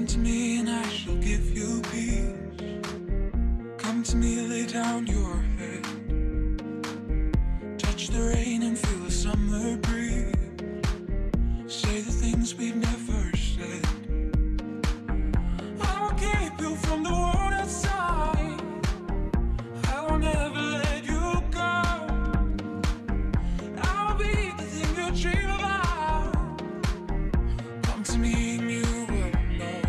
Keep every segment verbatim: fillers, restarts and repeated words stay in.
to me and I shall give you peace. Come to me, lay down your head. Touch the rain and feel the summer breeze. Say the things we've never said. I will keep you from the world outside. I will never let you go. I'll be the thing you dream about. Come to me and you will know.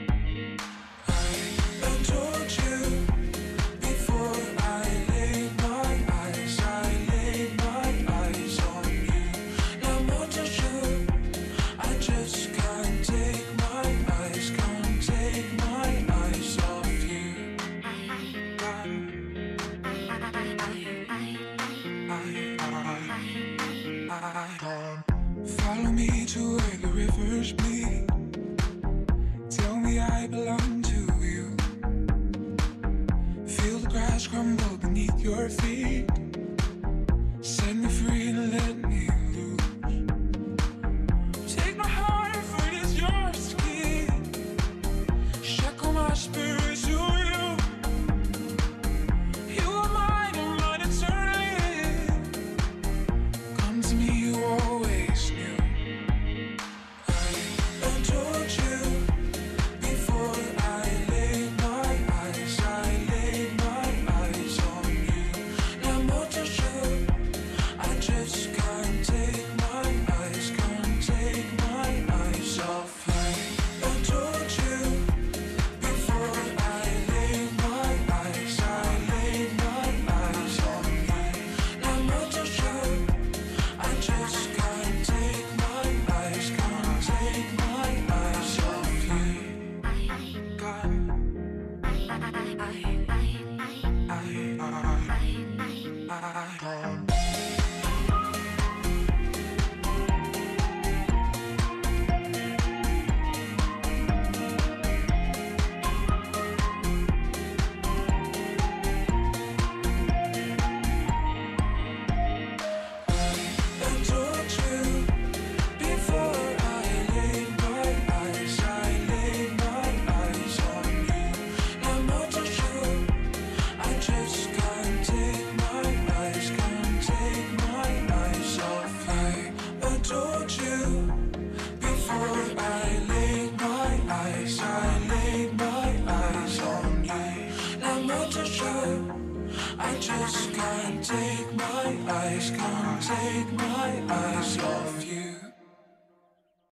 I told you before I laid my eyes, I laid my eyes on you. Now more to show, I just can't take my eyes, can't take my eyes off you. I, I, I, follow me to where the rivers meet. Tell me I belong to you. Feel the grass crumble beneath your feet. Set me free and let me loose. Take my heart for it is yours to keep. Shackle my spirit to you. You are mine and mine eternally. Come to me, you always knew. I told you before I laid my eyes, I laid my eyes on you. Now more to show, I just can't take my eyes, can't take my eyes off you. I told you before I laid my eyes, I laid my eyes on you. Now more to show, I just can't take my eyes, can't take my eyes off you. Gone. I, I, gone. I told you before I laid my eyes, I laid my eyes on you. Now more to show, I just can't take my eyes, can't take my eyes off you. I told you before I laid my eyes, I laid my eyes on you. Now more to show, I just can't take my eyes, can't take my eyes off you.